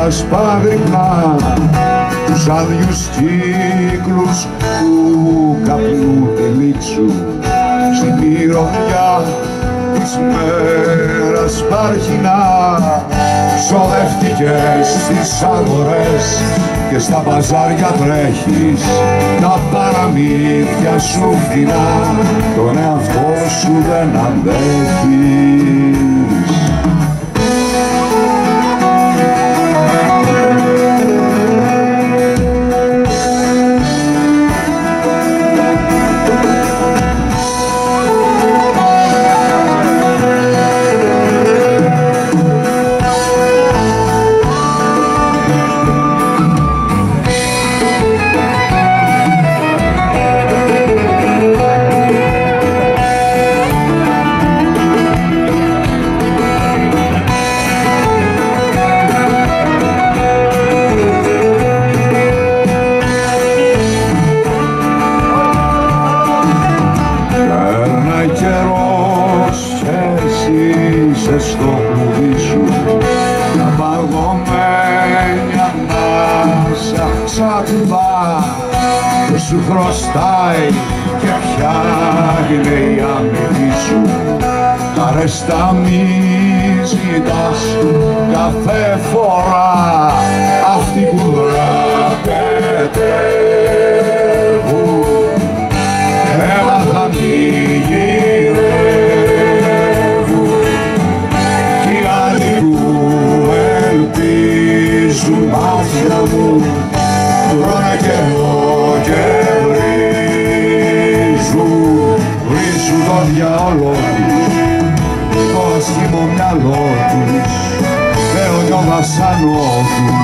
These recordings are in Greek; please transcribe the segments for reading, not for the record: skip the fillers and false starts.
σπαδρυπνά τους άδειους κύκλους του καπνού τελείξου στην μυρωδιά της μέρας παρχινά. Ξοδευτικές στις αγορές και στα μπαζάρια τρέχεις, τα παραμύθια σου φθηνά, τον εαυτό σου δεν αντέχεις. Στο κλουβί σου τα παγωμένια ανάσα ξατουμπά που σου χρωστάει και ποια είναι η αμοιβή σου. Αρέστα μη ζητάς κάθε φορά αυτοί που δραπετεύουν, έλα θα μη μάτια μου τρώνε καιρό και βρίζουν το διάολο τους, το άσχημο μυαλό τους, λέω κι ο βασανό τους.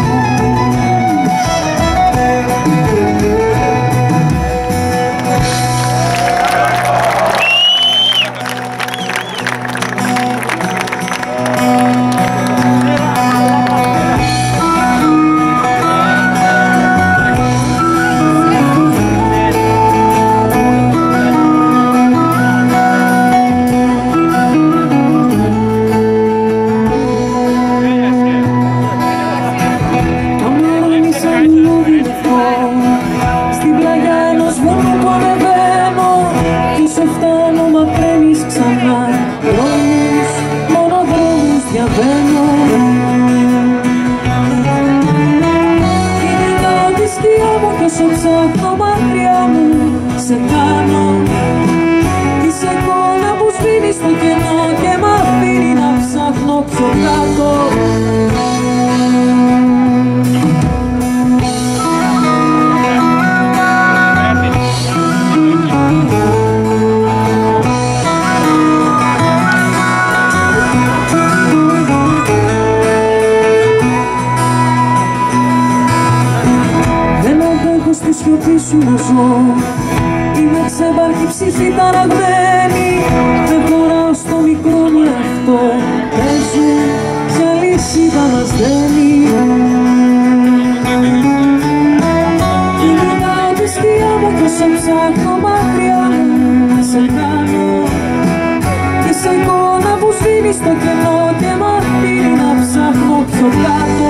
Είμαι ξεμπάρκη ψυχή ταραγμένη, δεν χωράω στο μικρό μου εαυτό, παίζουν ποια λυσίδα μας δένει. Κοιτάω τη σκιά μου κι όσο ψάχνω μακριά μου σε κάνω, είσαι εικόνα που σβήνει στο κενό και μ' αφήνει να ψάχνω πιο κάτω.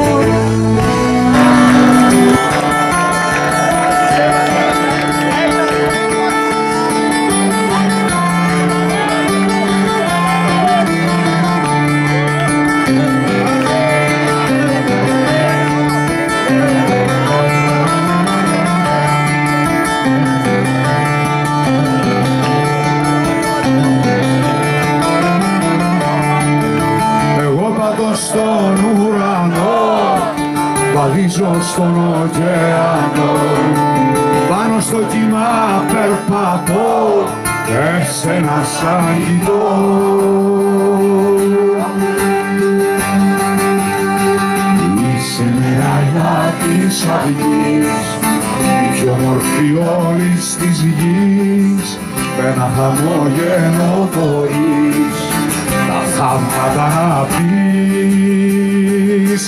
Στον ουρανό, βαδίζω στον ωκεανό, πάνω στο κύμα περπατώ, εσένα σαν κοιτώ. Είσαι μοιραλιά της αυγής, η πιο μορφή όλης της γης, με ένα χαμόγελο μπορείς τα θαύματα να πεις.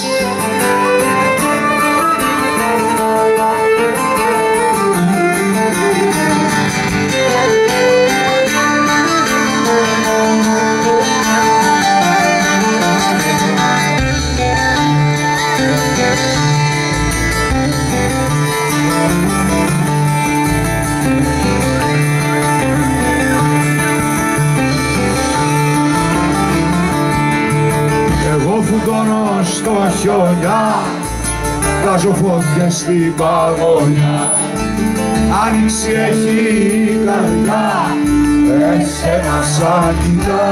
καρδιά, βάζω φωτιά στην παγωνιά. Άνοιξη έχει η καρδιά, εσένα σαν κοιτά.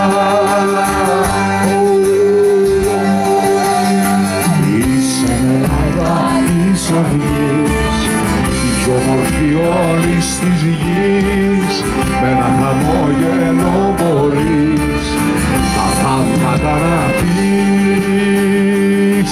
Είσαι νερά της αυγής, η πιο μορφή όλης της γης. Με ένα χαμόγελο μπορείς τα θαύματα να πεις.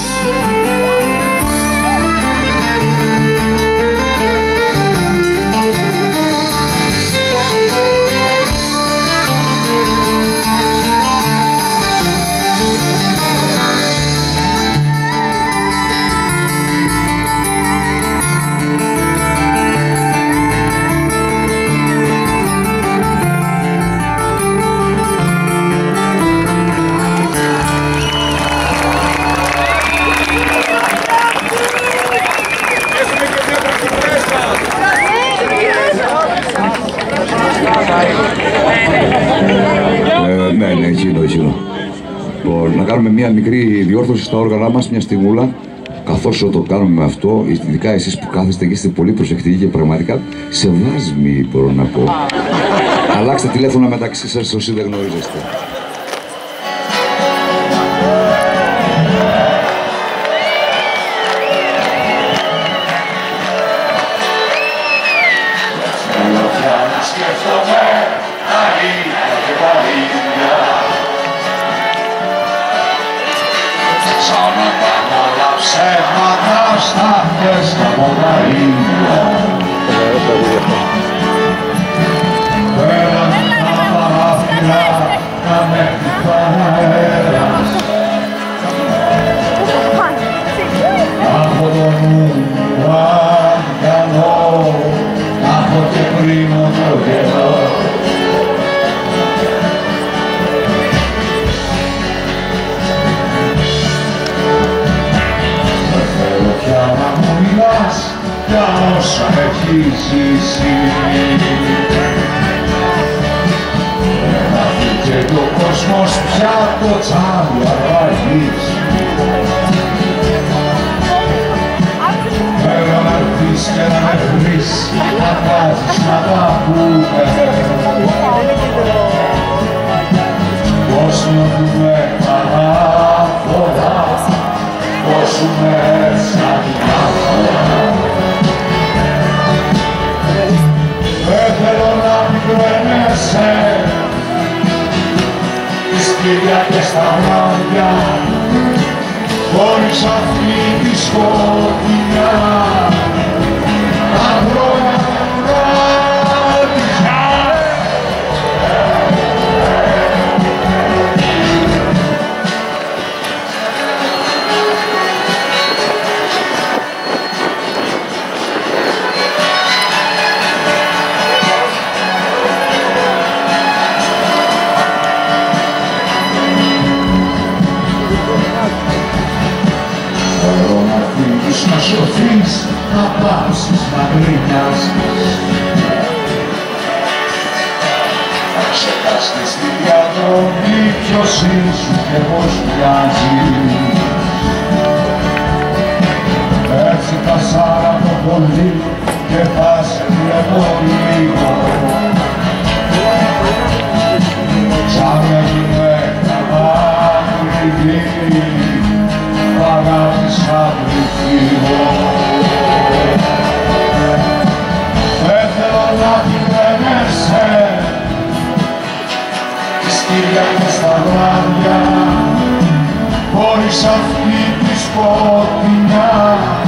Ναι, εκείνο. Να κάνουμε μια μικρή διόρθωση στα όργανα μας, μια στιγμούλα. Καθώς το κάνουμε με αυτό, ειδικά εσείς που κάθεστε και είστε πολύ προσεκτικοί και πραγματικά σε βάσμοι, μπορώ να πω. Αλλάξτε τηλέφωνα μεταξύ σας όσοι δεν γνωρίζεστε. Σαν να κάνω όλα ψέματα στα φέστα μου τα ίδια. Πέραν τα παράθυρα να με χτυπάνε αέρας. Από το νου μου αγκαλώ, να έχω και πρίμο το καιρό. Για όσα έχεις ζήσει, να φύγει και ο κόσμος πια το τσάμι αραγείς. Θέλω να έρθεις και να με βρεις, να κάτσεις να τα πούμε. Πώς νιώθουμε παράφορα, πώς ζούμε σαν μια φορά. Δεν θέλω να πικραίνεσαι τις Κυριακές στα βράδια, χωρίς αυτή τη σκοτεινιά. Τα χρόνια βράδια. Να σωθείς, να πάψεις να γκρινιάζεις. Να ξεχάσεις τη διαδρομή ποιος ήσουν και πώς μοιάζεις. Έτσι τα σάρα το πολύ και θα σε βλέπω λίγο. Σαν με γυναίκα μακρινή, αγάπης αγρυφίγω. Δεν θέλω να πικραίνεσαι τις Κυριακές στα βράδια, χωρίς αυτή τη σκοτεινιά.